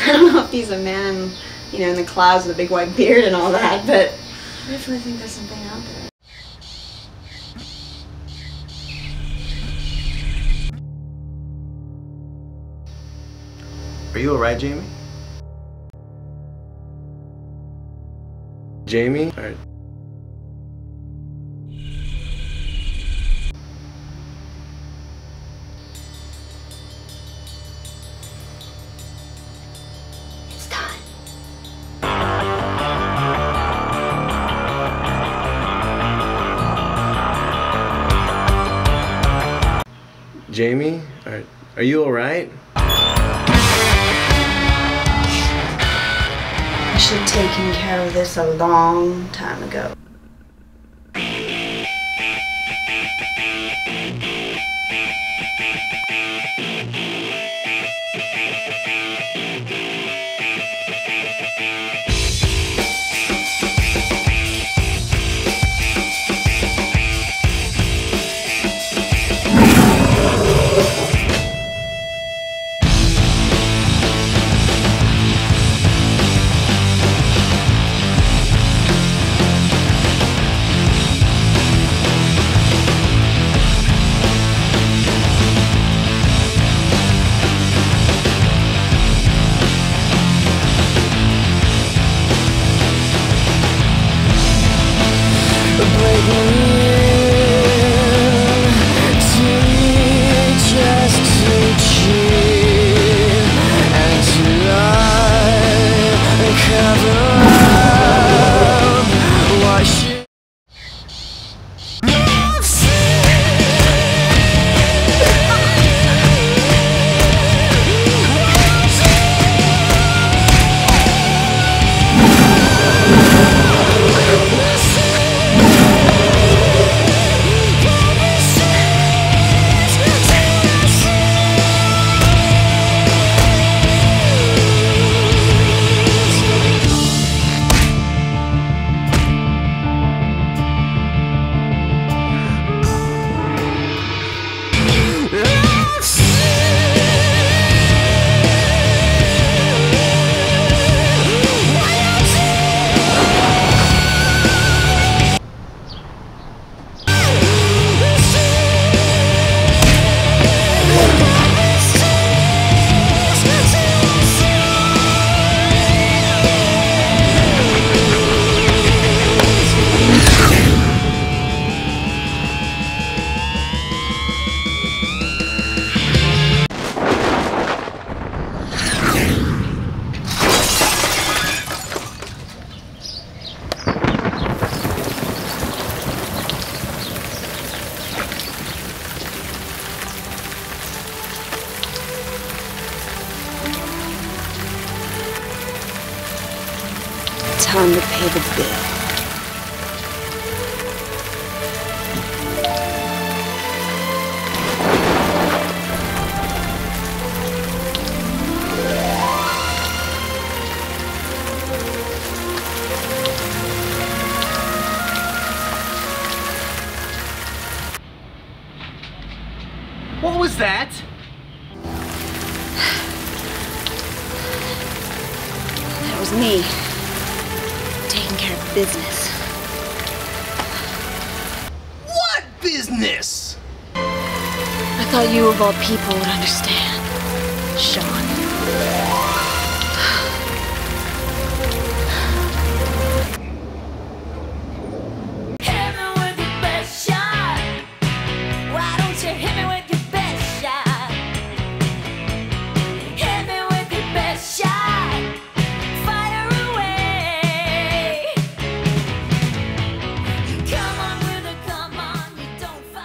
I don't know if he's a man, you know, in the clouds with a big white beard and all that, but I definitely think there's something out there. Are you alright, Jamie? Jamie? Alright. It's time. Jamie? Alright. Are you alright? I should have taken care of this a long time ago. Time to pay the bill. What was that? That was me. Taking care of business. What business? I thought you of all people would understand, Sean.